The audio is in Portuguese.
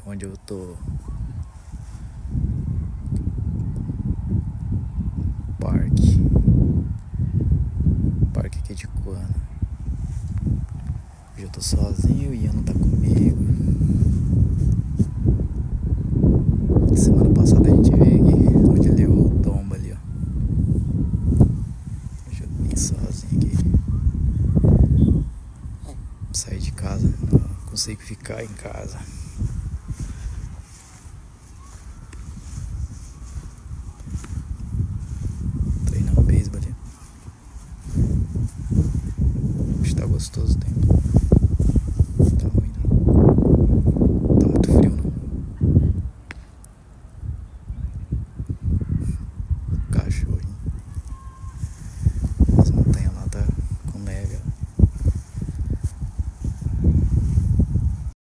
onde eu tô. Parque aqui de Cuana. Hoje eu tô sozinho, o Ian não tá comigo. Semana passada a gente veio aqui, onde ele levou o tombo ali, ó. Hoje eu vim sozinho aqui. Saí de casa, não consigo ficar em casa.